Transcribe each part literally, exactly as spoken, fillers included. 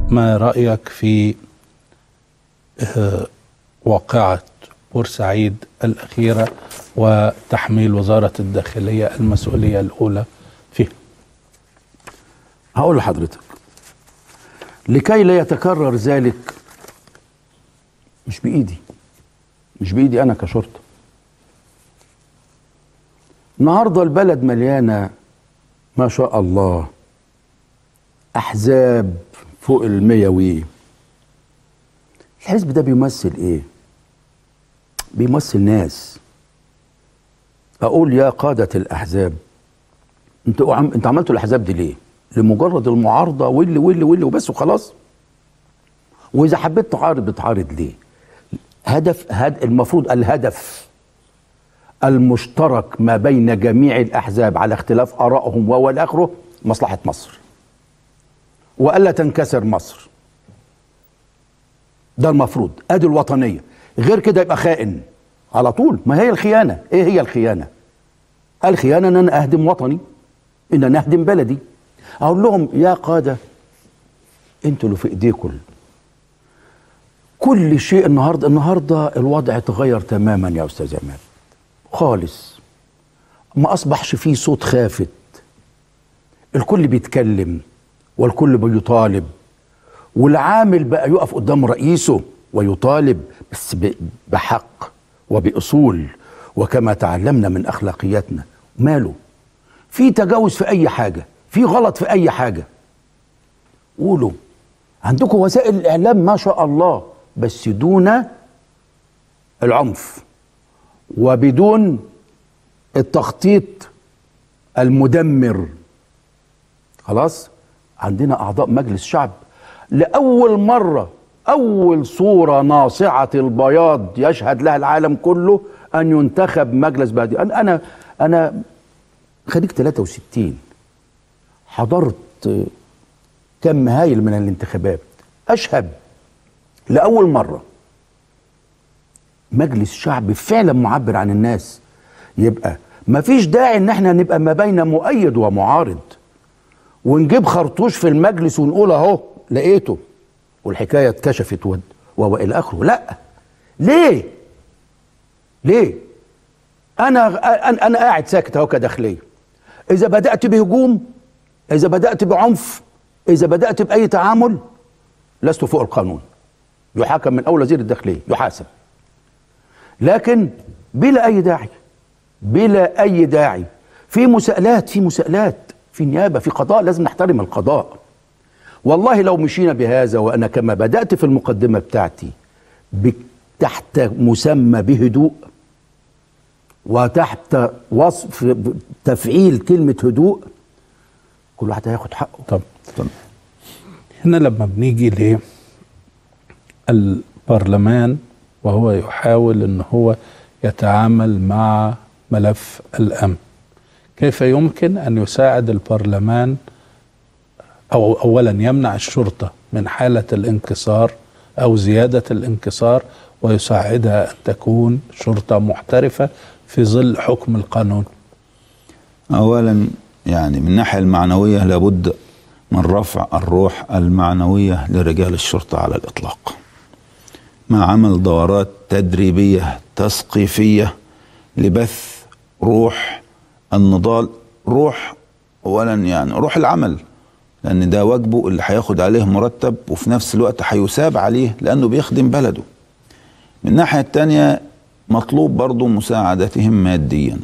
ما رأيك في واقعة بورسعيد الأخيرة وتحميل وزارة الداخلية المسؤولية الأولى فيها؟ هقول لحضرتك لكي لا يتكرر ذلك، مش بإيدي مش بإيدي أنا كشرطة. النهارده البلد مليانة ما شاء الله أحزاب فوق المية وإيه. الحزب ده بيمثل إيه؟ بيمثل ناس. أقول يا قادة الأحزاب، أنتوا عم... أنتوا عملتوا الأحزاب دي ليه؟ لمجرد المعارضة واللي واللي واللي وبس وخلاص؟ وإذا حبيت تعارض بتعارض ليه؟ هدف هد... المفروض الهدف المشترك ما بين جميع الأحزاب على اختلاف آرائهم وهو آخره مصلحة مصر وألا تنكسر مصر. ده المفروض، ادي الوطنيه. غير كده يبقى خائن على طول. ما هي الخيانه؟ ايه هي الخيانه؟ الخيانه ان انا اهدم وطني، ان انا اهدم بلدي. اقول لهم يا قاده انتوا اللي في ايديكم كل شيء. النهارده النهارده الوضع اتغير تماما يا استاذ عماد خالص. ما اصبحش فيه صوت خافت، الكل بيتكلم والكل بيطالب، والعامل بقى يقف قدام رئيسه ويطالب بس بحق وبأصول وكما تعلمنا من أخلاقياتنا. ماله؟ في تجاوز في أي حاجة، في غلط في أي حاجة، قولوا. عندكم وسائل الإعلام ما شاء الله، بس دون العنف وبدون التخطيط المدمر. خلاص؟ عندنا أعضاء مجلس شعب لأول مرة، أول صورة ناصعة البياض يشهد لها العالم كله أن ينتخب مجلس بلدي. أنا أنا أنا خريج ثلاثة وستين، حضرت كم هايل من الانتخابات. أشهد لأول مرة مجلس شعب فعلا معبر عن الناس. يبقى مفيش داعي إن احنا نبقى ما بين مؤيد ومعارض ونجيب خرطوش في المجلس ونقول أهو لقيته والحكايه اتكشفت ود والى اخره. لا، ليه؟ ليه؟ انا انا انا قاعد ساكت اهو كداخليه. اذا بدات بهجوم، اذا بدات بعنف، اذا بدات باي تعامل، لست فوق القانون. يحاكم من اول وزير الداخليه، يحاسب. لكن بلا اي داعي، بلا اي داعي. في مساءلات، في مساءلات، في نيابه، في قضاء، لازم نحترم القضاء. والله لو مشينا بهذا، وأنا كما بدأت في المقدمة بتاعتي تحت مسمى بهدوء وتحت وصف تفعيل كلمة هدوء، كل واحد هياخد حقه. طب, طب هنا لما بنيجي للبرلمان وهو يحاول أن هو يتعامل مع ملف الأمن، كيف يمكن أن يساعد البرلمان أو أولا يمنع الشرطة من حالة الانكسار أو زيادة الانكسار ويساعدها أن تكون شرطة محترفة في ظل حكم القانون؟ أولا يعني من الناحية المعنوية لابد من رفع الروح المعنوية لرجال الشرطة على الإطلاق، مع عمل دورات تدريبية تثقيفية لبث روح النضال، روح أولا يعني روح العمل، لأن ده واجبه اللي هياخد عليه مرتب وفي نفس الوقت هيساب عليه لأنه بيخدم بلده. من الناحية التانية مطلوب برضو مساعدتهم ماديا،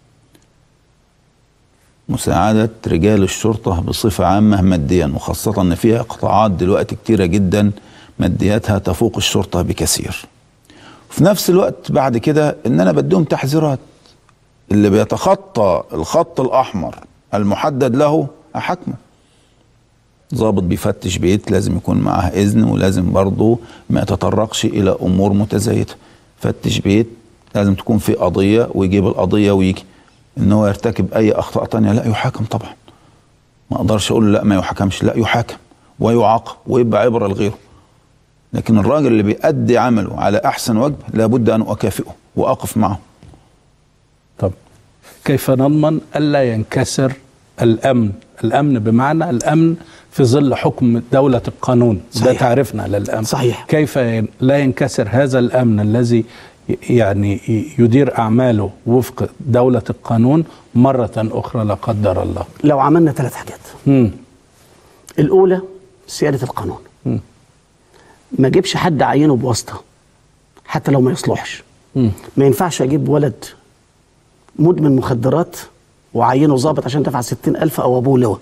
مساعدة رجال الشرطة بصفة عامة ماديا، وخاصة أن فيها قطاعات دلوقتي كتيرة جدا مادياتها تفوق الشرطة بكثير. في نفس الوقت بعد كده إن أنا بديهم تحذيرات، اللي بيتخطى الخط الأحمر المحدد له أحكمه. ضابط بيفتش بيت لازم يكون معاه إذن، ولازم برضه ما يتطرقش إلى أمور متزايدة. فتش بيت لازم تكون في قضية ويجيب القضية ويجي. إن هو يرتكب أي أخطاء تانية لا يحاكم طبعا. ما أقدرش أقول لا ما يحاكمش، لا يحاكم ويعاقب ويبقى عبرة لغيره. لكن الراجل اللي بيأدي عمله على أحسن وجه لابد أن أكافئه وأقف معه. طب كيف نضمن ألا ينكسر الأمن الأمن بمعنى الأمن في ظل حكم دولة القانون. صحيح. ده تعرفنا للأمن. صحيح. كيف لا ينكسر هذا الأمن الذي يعني يدير أعماله وفق دولة القانون مرة أخرى لا قدر الله؟ لو عملنا ثلاث حاجات. مم. الأولى سيادة القانون. مم. ما اجيبش حد عينه بواسطة حتى لو ما يصلحش. مم. ما ينفعش أجيب ولد مدمن مخدرات وعينه ضابط عشان دفع ستين ألف أو أبوه لواء.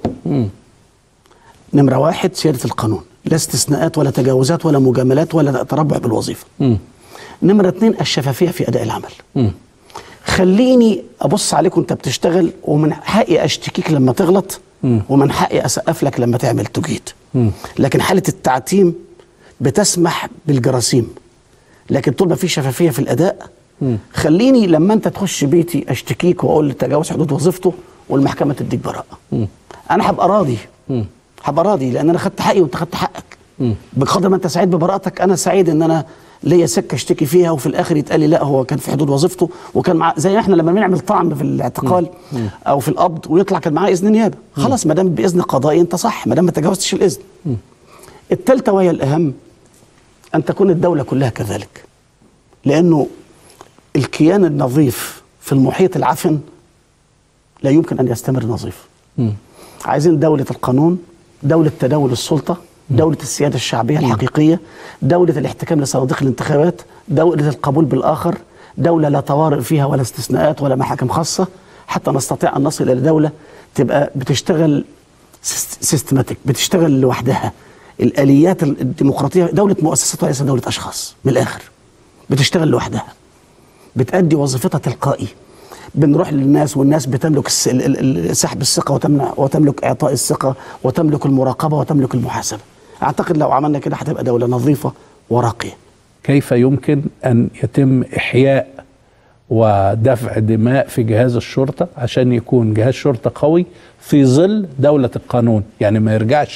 نمرة واحد سيادة القانون، لا استثناءات ولا تجاوزات ولا مجاملات ولا تربع بالوظيفة. مم. نمرة اتنين الشفافية في أداء العمل. مم. خليني أبص عليك وأنت بتشتغل، ومن حقي أشتكيك لما تغلط، مم. ومن حقي أسقف لك لما تعمل تجيد. مم. لكن حالة التعتيم بتسمح بالجراثيم، لكن طول ما في شفافية في الأداء مم. خليني لما أنت تخش بيتي أشتكيك وأقول تجاوز حدود وظيفته والمحكمة تديك براءة. مم. أنا هبقى راضي. مم. هبقى راضي لأن أنا خدت حقي وأنت خدت حقك. مم. بقدر ما أنت سعيد ببراءتك أنا سعيد إن أنا ليا سكة اشتكي فيها وفي الآخر يتقال لي لا هو كان في حدود وظيفته وكان مع زي احنا لما بنعمل طعن في الاعتقال مم. أو في القبض ويطلع كان معاه إذن نيابة. خلاص ما دام بإذن قضائي أنت صح، ما دام ما تجاوزتش الإذن. مم. الثالثة وهي الأهم أن تكون الدولة كلها كذلك، لأنه الكيان النظيف في المحيط العفن لا يمكن أن يستمر نظيف. مم. عايزين دولة القانون، دولة تداول السلطة، دولة السيادة الشعبية الحقيقية، دولة الاحتكام لصناديق الانتخابات، دولة القبول بالآخر، دولة لا طوارئ فيها ولا استثناءات ولا محاكم خاصة، حتى نستطيع أن نصل إلى دولة تبقى بتشتغل سيستماتيك، بتشتغل لوحدها. الآليات الديمقراطية دولة مؤسسات وليس دولة أشخاص، من الآخر بتشتغل لوحدها، بتأدي وظيفتها تلقائي. بنروح للناس والناس بتملك سحب الثقة وتمنع وتملك إعطاء الثقة وتملك المراقبة وتملك المحاسبة. أعتقد لو عملنا كده هتبقى دولة نظيفة وراقية. كيف يمكن أن يتم إحياء ودفع دماء في جهاز الشرطة عشان يكون جهاز شرطة قوي في ظل دولة القانون؟ يعني ما يرجعش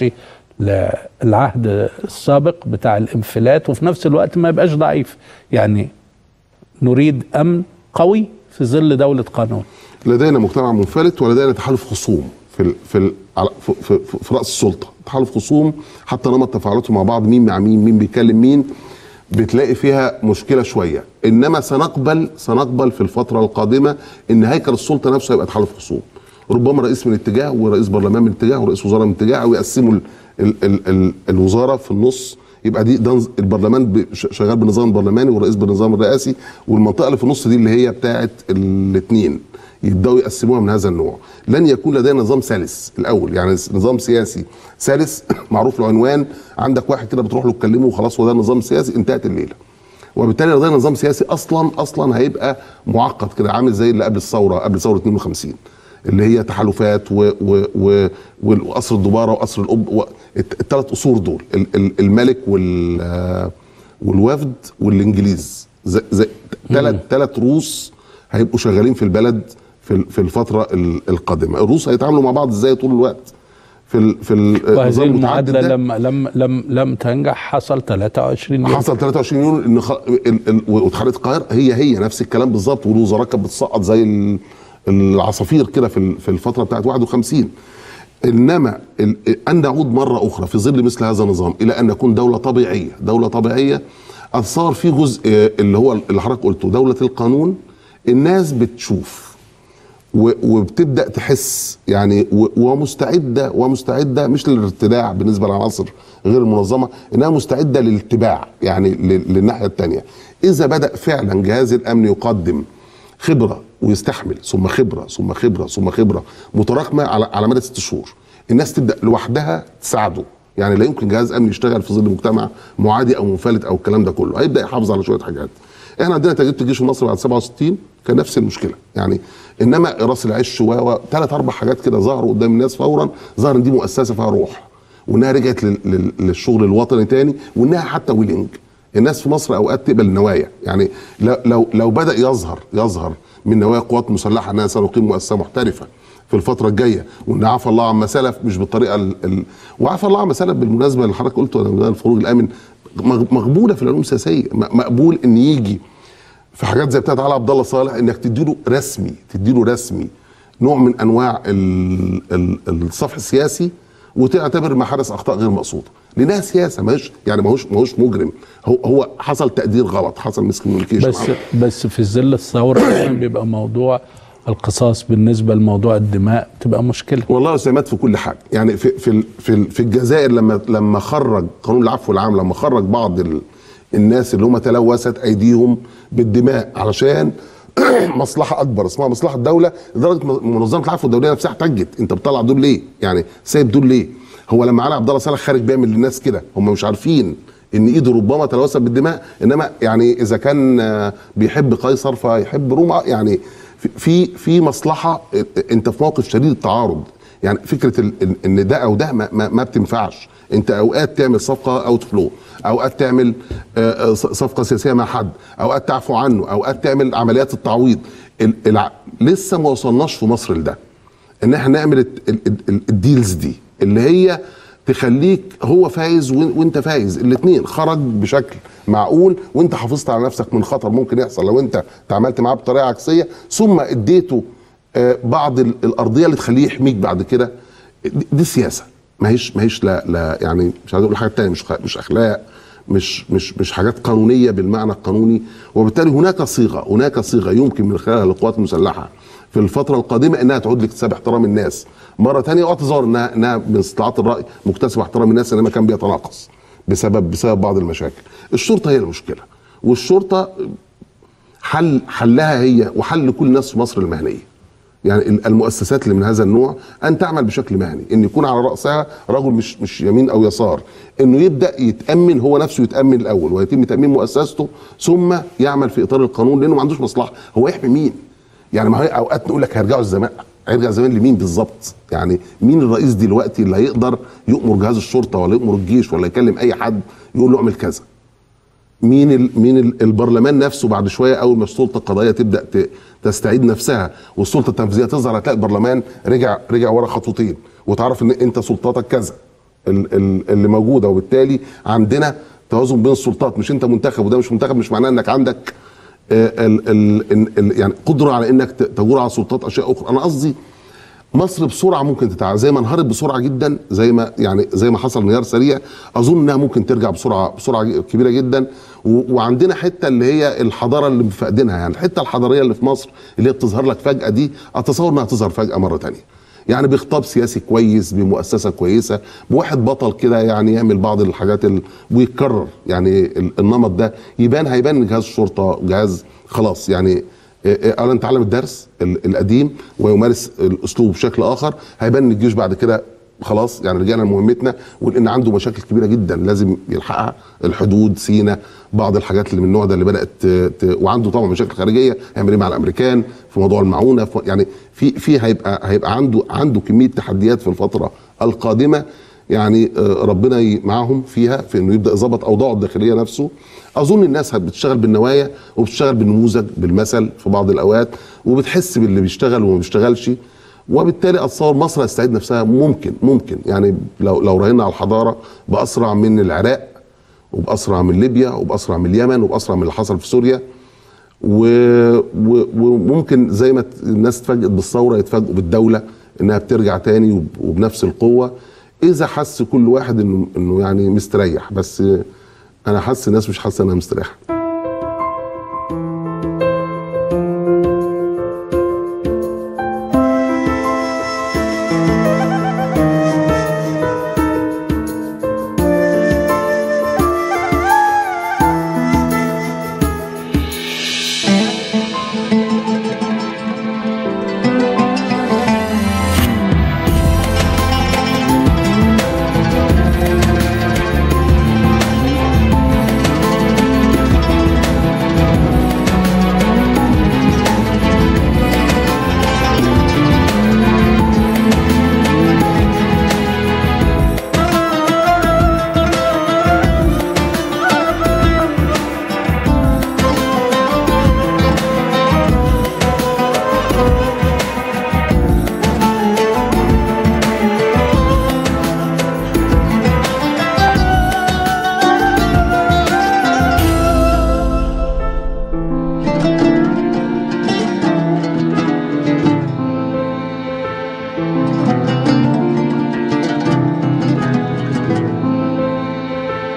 للعهد السابق بتاع الانفلات وفي نفس الوقت ما يبقاش ضعيف. يعني نريد أمن قوي في ظل دولة قانون. لدينا مجتمع منفلت ولدينا تحالف خصوم في ال في ال في, في, في رأس السلطة، تحالف خصوم حتى نمط تفاعلاتهم مع بعض، مين مع مين، مين بيكلم مين، بتلاقي فيها مشكلة شوية. إنما سنقبل سنقبل في الفترة القادمة إن هيكل السلطة نفسه يبقى تحالف خصوم، ربما رئيس من اتجاه ورئيس برلمان من اتجاه ورئيس وزراء من اتجاه، أو يقسموا ال ال ال ال الوزارة في النص، يبقى دي ده البرلمان شغال بالنظام البرلماني والرئيس بالنظام الرئاسي، والمنطقه اللي في النص دي اللي هي بتاعه الاثنين يبداوا يقسموها من هذا النوع. لن يكون لدينا نظام سلس الاول، يعني نظام سياسي سلس معروف له عنوان، عندك واحد كده بتروح له تكلمه وخلاص، وده نظام سياسي انتهت الليله. وبالتالي لدينا نظام سياسي اصلا اصلا هيبقى معقد كده، عامل زي اللي قبل الثوره، قبل ثوره اثنين وخمسين اللي هي تحالفات و و و وقصر الدباره وقصر القب، الثلاث قصور دول، الملك وال والوفد والانجليز، ثلاث ثلاث روس هيبقوا شغالين في البلد في في الفتره القادمه. الروس هيتعاملوا مع بعض ازاي طول الوقت في ال في النظام المتعدد ده؟ لم لم لم لم تنجح، حصل ثلاثة وعشرين يوم، حصل ثلاثة وعشرين يوم ان واتحاد القاهره هي هي نفس الكلام بالظبط، والوزراء كانت بتسقط زي العصافير كده في في الفتره بتاعت واحد وخمسين. انما ان نعود مره اخرى في ظل مثل هذا النظام الى ان نكون دوله طبيعيه، دوله طبيعيه اثار في جزء اللي هو اللي حضرتك قلته، دوله القانون. الناس بتشوف وبتبدا تحس يعني ومستعده ومستعده مش للارتداع بالنسبه للعناصر غير المنظمه، انها مستعده للاتباع يعني للناحيه الثانيه. اذا بدا فعلا جهاز الامن يقدم خبره ويستحمل، ثم خبره ثم خبره ثم خبره متراكمه على على مدى ست شهور، الناس تبدا لوحدها تساعده. يعني لا يمكن جهاز امن يشتغل في ظل مجتمع معادي او منفلت او الكلام ده كله، هيبدا يحافظ على شويه حاجات. احنا عندنا تجربه الجيش المصري بعد سبعة وستين كان نفس المشكله يعني، انما راس العش و ثلاث اربع حاجات كده ظهروا قدام الناس فورا، ظهر ان دي مؤسسه فيها روح، وانها رجعت للشغل الوطني تاني، وانها حتى ويلنج. الناس في مصر اوقات تقبل النوايا، يعني لو لو بدا يظهر يظهر من نوايا القوات المسلحه انها سنقيم مؤسسه محترفه في الفتره الجايه، وان عفى الله عما سلف مش بالطريقه ال... ال... وعفى الله عما سلف بالمناسبه اللي حضرتك قلته الفروج الامن مقبوله في العلوم السياسيه، مقبول ان يجي في حاجات زي بتاعت علي عبد الله صالح انك تديله رسمي تديله رسمي نوع من انواع ال- ال- الصفح السياسي، وتعتبر ما حدث اخطاء غير مقصوده، لانها سياسه ماهوش يعني ماهوش ماهوش مجرم، هو هو حصل تقدير غلط، حصل مسكوميونيكيشن. بس بس في ظل الثوره دايما بيبقى موضوع القصاص بالنسبه لموضوع الدماء تبقى مشكله. والله اسامات في كل حاجه، يعني في في في في الجزائر لما لما خرج قانون العفو العام، لما خرج بعض ال الناس اللي هم تلوثت ايديهم بالدماء علشان مصلحه اكبر اسمها مصلحه الدوله، لدرجه منظمه العفو الدوليه نفسها احتجت، انت بتطلع دول ليه؟ يعني سايب دول ليه؟ هو لما علي عبد الله صالح خارج بيعمل للناس كده، هم مش عارفين ان ايده ربما تلوثت بالدماء، انما يعني اذا كان بيحب قيصر فيحب روما، يعني في في مصلحه، انت في موقف شديد التعارض، يعني فكره ان ده او ده ما, ما, ما بتنفعش، انت اوقات تعمل صفقه اوت فلو، اوقات تعمل صفقه سياسيه مع حد، اوقات تعفو عنه، اوقات تعمل عمليات التعويض. لسه ما وصلناش في مصر لده، ان احنا نعمل الديلز دي اللي هي تخليك هو فايز وانت فايز، الاثنين خرج بشكل معقول، وانت حافظت على نفسك من خطر ممكن يحصل لو انت تعاملت معاه بطريقه عكسيه، ثم اديته بعض الارضيه اللي تخليه يحميك بعد كده. دي سياسه، ما هيش ما هيش لا لا يعني مش عايز اقول حاجه ثانيه، مش مش اخلاق، مش مش مش حاجات قانونيه بالمعنى القانوني. وبالتالي هناك صيغه هناك صيغه يمكن من خلالها للقوات المسلحه في الفتره القادمه انها تعود لاكتساب احترام الناس مره ثانيه، واعتذار انها انها من استطاعات الراي مكتسب احترام الناس، انما كان بيتناقص بسبب بسبب بعض المشاكل. الشرطه هي المشكله، والشرطه حل حلها هي وحل كل الناس في مصر المهنيه. يعني المؤسسات اللي من هذا النوع ان تعمل بشكل مهني، ان يكون على راسها رجل مش مش يمين او يسار، انه يبدا يتامن هو نفسه، يتامن الاول ويتم تامين مؤسسته، ثم يعمل في اطار القانون، لانه ما عندوش مصلحه، هو يحمي مين؟ يعني ما هي اوقات نقول لك هيرجعوا الزمان، هيرجع الزمان لمين بالظبط؟ يعني مين الرئيس دلوقتي اللي هيقدر يؤمر جهاز الشرطه ولا يؤمر الجيش ولا يكلم اي حد يقول له اعمل كذا؟ مين ال مين ال البرلمان نفسه بعد شويه اول ما السلطه القضائيه تبدا تستعيد نفسها والسلطه التنفيذيه تظهر، هتلاقي البرلمان رجع رجع ورا خطوتين، وتعرف ان انت سلطاتك كذا اللي موجوده، وبالتالي عندنا توازن بين السلطات، مش انت منتخب وده مش منتخب، مش معناه انك عندك ال ال ال يعني قدره على انك تجور على سلطات اشياء اخرى. انا قصدي مصر بسرعه ممكن تتعامل، زي ما انهارت بسرعه جدا، زي ما يعني زي ما حصل انهيار سريع، اظن انها ممكن ترجع بسرعه بسرعه كبيره جدا. وعندنا حته اللي هي الحضاره اللي فاقدينها، يعني الحته الحضاريه اللي في مصر اللي هي بتظهر لك فجاه، دي اتصور انها تظهر فجاه مره ثانيه، يعني بخطاب سياسي كويس، بمؤسسه كويسه، بواحد بطل كده يعني يعمل بعض الحاجات ال... ويتكرر، يعني النمط ده يبان، هيبان ان جهاز الشرطه جهاز خلاص يعني اولا تعلم الدرس القديم ويمارس الاسلوب بشكل اخر، هيبان ان الجيش بعد كده خلاص يعني رجعنا لمهمتنا، ولان عنده مشاكل كبيره جدا لازم يلحقها، الحدود، سينا، بعض الحاجات اللي من النوع ده اللي بدات ت... وعنده طبعا مشاكل خارجيه، هيعمل ايه مع الامريكان في موضوع المعونه، في يعني في في هيبقى هيبقى عنده عنده كميه تحديات في الفتره القادمه، يعني ربنا معاهم فيها في انه يبدا يظبط اوضاعه الداخليه نفسه. اظن الناس بتشتغل بالنوايا وبتشتغل بالنموذج بالمثل في بعض الاوقات، وبتحس باللي بيشتغل وما بيشتغلش، وبالتالي اتصور مصر هتستعيد نفسها ممكن ممكن يعني لو لو راهنا على الحضاره باسرع من العراق وباسرع من ليبيا وباسرع من اليمن وباسرع من اللي حصل في سوريا، وممكن زي ما الناس اتفاجئت بالثوره يتفاجئوا بالدوله انها بترجع تاني وبنفس القوه، اذا حس كل واحد انه انه يعني مستريح. بس انا حاسس الناس مش حاسه انها مستريحه.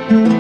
العالم.